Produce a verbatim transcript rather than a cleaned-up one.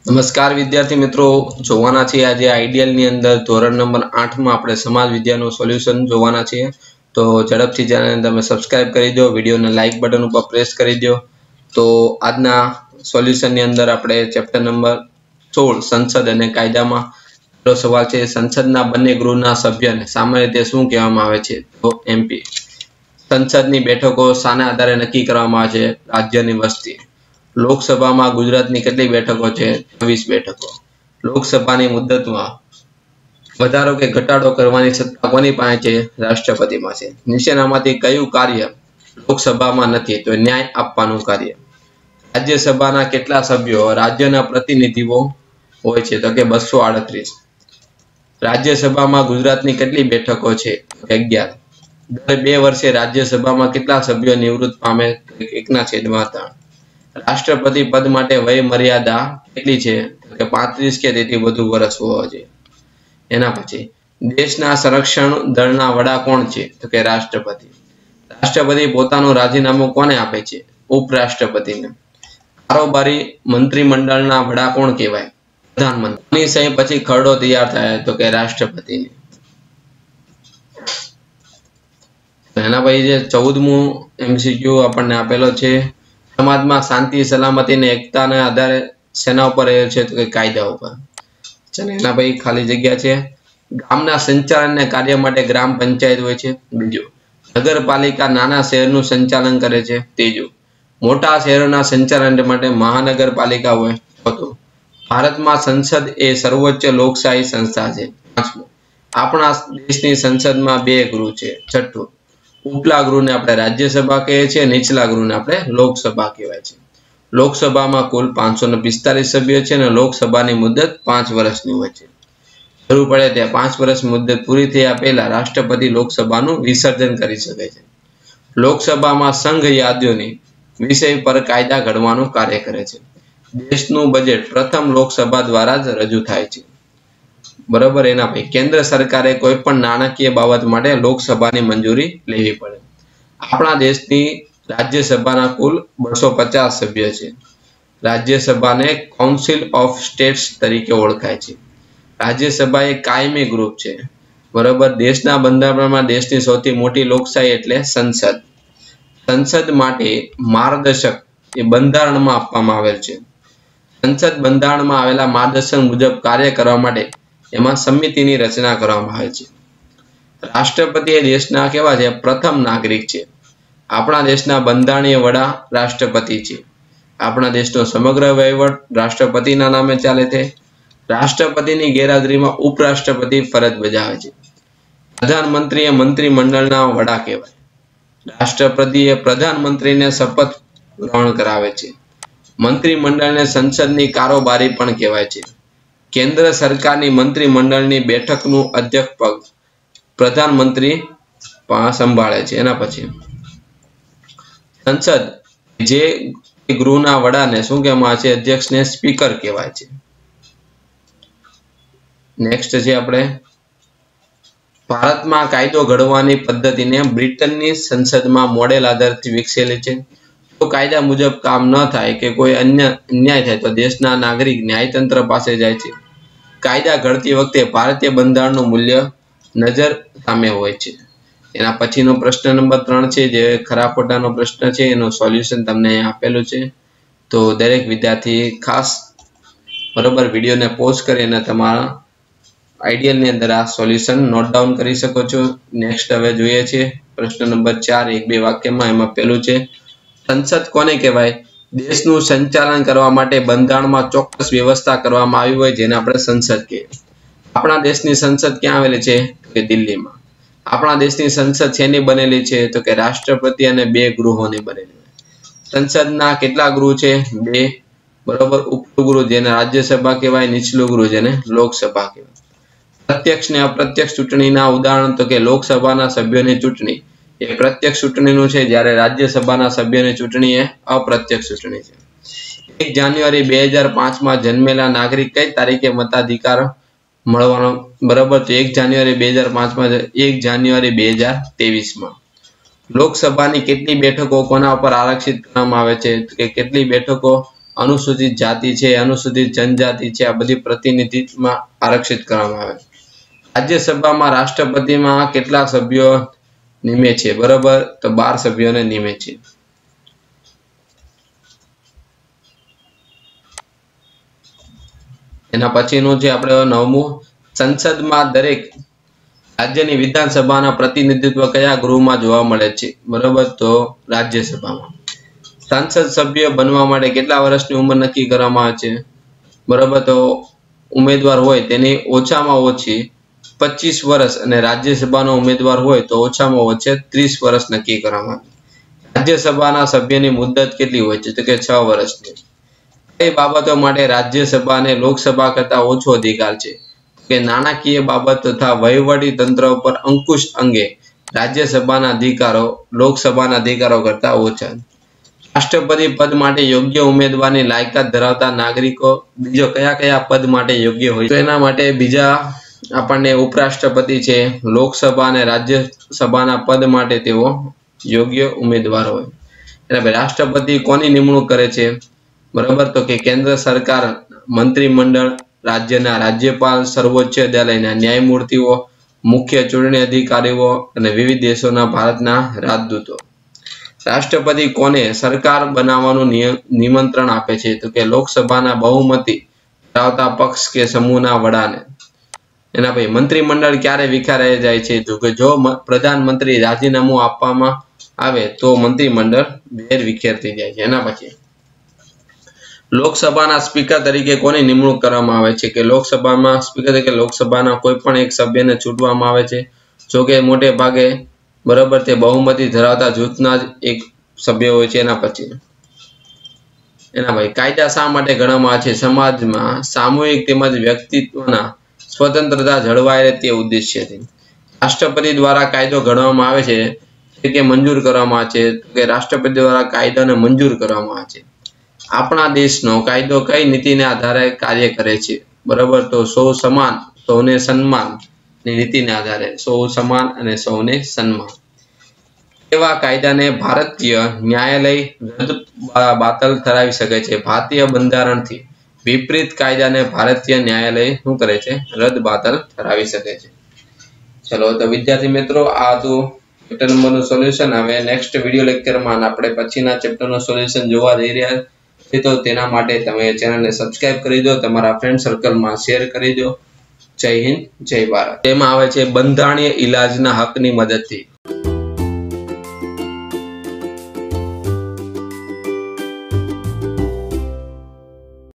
નમસ્કાર વિદ્યાર્થી મિત્રો, જોવાના છીએ આજે આઈડિયલ ની અંદર ધોરણ નંબર આઠ માં આપણે સમાજ વિદ્યાનું સોલ્યુશન જોવાના છીએ। તો ઝડપથી ચેનલને તમે સબસ્ક્રાઇબ કરી દો, વિડિયોને લાઈક બટન ઉપર પ્રેસ કરી દો। તો આજના સોલ્યુશન ની અંદર આપણે ચેપ્ટર નંબર સોળ સંસદ અને કાયદામાં પહેલો સવાલ છે, સંસદના બંને ગૃહના સભ્યને સામાન્ય રીતે શું કહેવામાં આવે છે? તો એમપી। સંસદની બેઠકો શાના આધારે નક્કી કરવામાં આવે છે? રાજ્યની વસ્તી। લોકસભામાં ગુજરાતની કેટલી બેઠકો છે? છવ્વીસ બેઠકો। લોકસભાની મુદ્દતમાં વધારો કે ઘટાડો કરવાની સત્તા કોની પાસે છે? રાષ્ટ્રપતિ પાસે। નીચેનામાંથી કયું કાર્ય લોકસભામાં નથી? તો ન્યાય આપવાનું કાર્ય। રાજ્યસભાના કેટલા સભ્યો રાજ્યના પ્રતિનિધિઓ હોય છે? તો કે બસો આડત્રીસ। રાજ્યસભામાં ગુજરાતની કેટલી બેઠકો છે? અગિયાર। દર બે વર્ષે રાજ્યસભામાં કેટલા સભ્યો નિવૃત્ત પામે? એકના છેદમાં ત્રણ। રાષ્ટ્રપતિ પદ માટે વય મર્યાદા કેટલી છે? કે પાંત્રીસ કે તેથી વધુ વર્ષ હોવા જોઈએ। એના પછી દેશના સંરક્ષણ દળના વડા કોણ છે? તો કે રાષ્ટ્રપતિ। રાષ્ટ્રપતિ પોતાનું રાજીનામું કોને આપે છે? ઉપરાષ્ટ્રપતિને। કારોબારી મંત્રીમંડળના વડા કોણ કહેવાય? પ્રધાનમંત્રી। સહી પછી ખરડો તૈયાર થાય તો કે રાષ્ટ્રપતિની। એના પછી જે ચૌદમું એમસીક્યુ આપણને આપેલો છે, સમાજમાં શાંતિ સલામતી અને એકતાના આધારે સેના ઉપર રહે છે? તો કે કાયદા ઉપર। ચાલો એના પછી ખાલી જગ્યા છે, ગામના સંચાલન અને કાર્ય માટે ગ્રામ પંચાયત હોય છે। બીજું, નગરપાલિકા નાના શહેરનું સંચાલન કરે છે। ત્રીજું, મોટા શહેરોના સંચાલન માટે મહાનગરપાલિકા હોય। ચોથું, ભારતમાં સંસદ એ સર્વોચ્ચ લોકશાહી સંસ્થા છે। પાંચમું, આપણા દેશની સંસદમાં બે ગૃહ છે। છઠ્ઠું, ઉપલા ગૃહને આપણે રાજ્યસભા કહીએ છીએ, નીચલા ગૃહને આપણે લોકસભા કહેવાય છે। લોકસભામાં કુલ પાંચસો ને પિસ્તાલીસ સભ્યો છે અને લોકસભાની મુદત પાંચ વર્ષની હોય છે। જરૂર પડે ત્યાં પાંચ વર્ષ મુદત પૂરી થયા પહેલા રાષ્ટ્રપતિ લોકસભાનું વિસર્જન કરી શકે છે। લોકસભામાં સંઘ યાદીઓની વિષય પર કાયદા ઘડવાનું કાર્ય કરે છે। દેશનું બજેટ પ્રથમ લોકસભા દ્વારા જ રજૂ થાય છે, બરાબર। એના પછી કેન્દ્ર સરકારે કોઈ પણ નાણાકીય બાબત માટે લોકસભાની મંજૂરી લેવી પડે। આપણા દેશની રાજ્યસભાના કુલ બસો પચાસ સભ્ય છે। રાજ્યસભાને કાઉન્સિલ ઓફ સ્ટેટ્સ તરીકે ઓળખાય છે। રાજ્યસભા એ કાયમી ગ્રુપ છે, બરાબર। દેશના બંધારણમાં દેશની સૌથી મોટી લોકશાહી એટલે સંસદ। સંસદ માટે માર્ગદર્શક એ બંધારણમાં આપવામાં આવેલ છે। સંસદ બંધારણમાં આવેલા માર્ગદર્શન મુજબ કાર્ય કરવા માટે એમાં સમિતિની રચના કરવામાં આવે છે। રાષ્ટ્રપતિ એ દેશના કેવા છે? પ્રથમ નાગરિક છે। આપણા દેશના બંધારણીય વડા રાષ્ટ્રપતિ છે। આપણા દેશનો સમગ્ર વહીવટ રાષ્ટ્રપતિના નામે ચાલે છે। રાષ્ટ્રપતિની ગેરહાજરીમાં ઉપરાષ્ટ્રપતિ ફરજ બજાવે છે। પ્રધાનમંત્રી એ મંત્રીમંડળના વડા કહેવાય। રાષ્ટ્રપતિ એ પ્રધાનમંત્રીને શપથ ગ્રહણ કરાવે છે। મંત્રીમંડળને સંસદની કારોબારી પણ કહેવાય છે। કેન્દ્ર સરકારની મંત્રીમંડળની બેઠકનું અધ્યક્ષ પદ પ્રધાનમંત્રી સંભાળે છે। એના પછી સંસદ જે ગૃહના વડાને શું કહેવામાં આવે છે? અધ્યક્ષને સ્પીકર કહેવાય છે। નેક્સ્ટ છે આપણે ભારતમાં કાયદો ઘડવાની પદ્ધતિને બ્રિટનની સંસદમાં મોડેલ આધારથી વિકસેલી છે। જો કાયદા મુજબ કામ ન થાય કે કોઈ અન્ય અન્યાય થાય તો દેશના નાગરિક ન્યાયતંત્ર પાસે જાય છે। કાયદા ઘડતી વખતે ભારતીય બંધારણનું મૂલ્ય નજર સામે હોય છે। એના પછીનો પ્રશ્ન નંબર ત્રણ છે, જે ખરા ખોટાનો પ્રશ્ન છે, એનું સોલ્યુશન તમને આપેલું છે। તો દરેક વિદ્યાર્થી ખાસ બરોબર વિડીયોને પોઝ કરીને તમારા આઈડિયલ ની અંદર આ સોલ્યુશન નોટ ડાઉન કરી શકો છો। નેક્સ્ટ હવે જોઈએ છે પ્રશ્ન નંબર ચાર, એક બે વાક્યમાં। એમાં પેલું છે, સંસદ કોને કહેવાય? દેશનું સંચાલન કરવા માટે બંધારણમાં ચોક્કસ વ્યવસ્થા કરવામાં આવી હોય જેને આપણે સંસદ કહીએ। આપણા દેશની સંસદ ક્યાં આવેલી છે? કે દિલ્હીમાં। આપણા દેશની સંસદ શેની બનેલી છે? તો કે રાષ્ટ્રપતિ અને બે ગૃહોની બનેલી છે। સંસદના કેટલા ગૃહ છે? બે, બરોબર। ઉપલું ગૃહ જેને રાજ્યસભા કહેવાય, નીચલું ગૃહ જેને લોકસભા કહેવાય। પ્રત્યક્ષ ને અપ્રત્યક્ષ ચૂંટણીના ઉદાહરણ તો કે લોકસભાના સભ્યોની ચૂંટણી એ પ્રત્યક્ષ ચૂંટણીનું છે, જ્યારે રાજ્યસભાના સભ્યોની ચૂંટણી એ અપ્રત્યક્ષ ચૂંટણી છે। એક જાન્યુઆરી બે હજાર પાંચ માં જન્મેલા નાગરિક કઈ તારીખે મતાધિકાર મળવાનો? બરાબર, તો એક જાન્યુઆરી બે હજાર પાંચ માં એક જાન્યુઆરી બે હજાર ત્રેવીસ માં। લોકસભાની કેટલી બેઠકો કોના ઉપર આરક્ષિત કરવામાં આવે છે? કે કેટલી બેઠકો અનુસૂચિત જાતિ છે, અનુસૂચિત જનજાતિ છે, આ બધી પ્રતિનિધિત્વમાં આરક્ષિત કરવામાં આવે. રાજ્યસભામાં રાષ્ટ્રપતિમાં કેટલા સભ્યો નિમે છે? બરાબર, તો બાર સભ્યોને નિમે છે. એના પછીનું છે આપણે નવમું, સંસદમાં દરેક રાજ્યની વિધાનસભાના પ્રતિનિધિત્વ કયા ગૃહમાં જોવા મળે છે? બરાબર, તો રાજ્યસભામાં. સંસદ સભ્ય બનવા માટે કેટલા વર્ષની ઉંમર નક્કી કરવામાં આવે છે? બરાબર, તો ઉમેદવાર હોય તેની ઓછામાં ઓછી પચીસ વર્ષ અને રાજ્યસભાનો ઉમેદવાર હોય તો ઓછામાં ઓછે ત્રીસ વર્ષ નક્કી કરવામાં આવે. રાજ્યસભાના સભ્યની મુદત કેટલી હોય છે? તો કે છ વર્ષની. કઈ બાબતો માટે રાજ્યસભાને લોકસભા કરતા ઓછો અધિકાર છે? કે નાણાકીય બાબત તથા વહીવટી તંત્ર પર અંકુશ અંગે રાજ્યસભાના અધિકારો લોકસભાના અધિકારો કરતા ઓછા. રાષ્ટ્રપતિ પદ માટે યોગ્ય ઉમેદવારની લાયકાત ધરાવતા નાગરિકો બીજો કયા કયા પદ માટે યોગ્ય હોય? તો એના માટે બીજા આપણને ઉપરાષ્ટ્રપતિ છે, લોકસભા અને રાજ્યસભાના પદ માટે તેઓ યોગ્ય ઉમેદવાર હોય. એટલે રાષ્ટ્રપતિ કોની નિમણૂક કરે છે? બરાબર, તો કે કેન્દ્ર સરકાર, મંત્રીમંડળ, રાજ્યના રાજ્યપાલ, સર્વોચ્ચ અદાલતના ન્યાયમૂર્તિઓ, મુખ્ય ચૂંટણી અધિકારીઓ અને વિવિધ દેશોના ભારતના રાજદૂતો. રાષ્ટ્રપતિ કોને સરકાર બનાવવાનું નિમંત્રણ આપે છે? તો કે લોકસભાના બહુમતી ધરાવતા પક્ષ કે સમૂહના વડાને. એના પછી મંત્રીમંડળ ક્યારે વિખેરાઈ જાય છે? તો કે જો પ્રધાનમંત્રી રાજીનામું આપવામાં આવે તો મંત્રીમંડળ વેર વિખેર થઈ જાય છે. એના પછી લોકસભાના સ્પીકર તરીકે કોની નિમણૂક કરવામાં આવે છે? કે લોકસભામાં સ્પીકર તરીકે લોકસભાના કોઈ પણ એક સભ્યને ચૂંટવામાં આવે છે. જો કે મોટે ભાગે બરાબર તે બહુમતી ધરાવતા જૂથના જ એક સભ્ય હોય છે. એના પછી એના ભાઈ કાયદા શા માટે ઘડવામાં આવે છે? સમાજમાં સામૂહિક તેમજ વ્યક્તિત્વના સ્વતંત્રતા જળવાય રહે તે ઉદ્દેશ્યથી. રાષ્ટ્રપતિ દ્વારા કાયદો ઘડવામાં આવે છે કે મંજૂર કરવામાં આવે છે? કે રાષ્ટ્રપતિ દ્વારા કાયદાને મંજૂર કરવામાં આવે છે. આપણા દેશનો કાયદો કઈ નીતિને આધારે કાર્ય કરે છે? બરાબર, તો સૌ સમાન સૌને સન્માન ની નીતિને આધારે. સૌ સમાન અને સૌને સન્માન. એવા કાયદાને ભારતીય ન્યાયાલય રદ બાતલ ઠરાવી શકે છે? ભારતીય બંધારણથી વિપરીત કાયદાને ભારતીય ન્યાયાલય શું કરે છે? રદ બાતલ ઠરાવી શકે છે. ચલો તો વિદ્યાર્થી મિત્રો, આ હતું ચેપ્ટર નંબરનું સોલ્યુશન. હવે નેક્સ્ટ વિડીયો લેક્ચરમાં આપણે પછીના ચેપ્ટરનું સોલ્યુશન જોવા જઈ રહ્યા છીએ, તો તેના માટે તમે ચેનલને સબસ્ક્રાઇબ કરી દો, તમારા ફ્રેન્ડ સર્કલમાં શેર કરી દો. જય હિન્દ, જય ભારત. તેમાં આવે છે બંધારણીય ઇલાજના હકની મદદથી.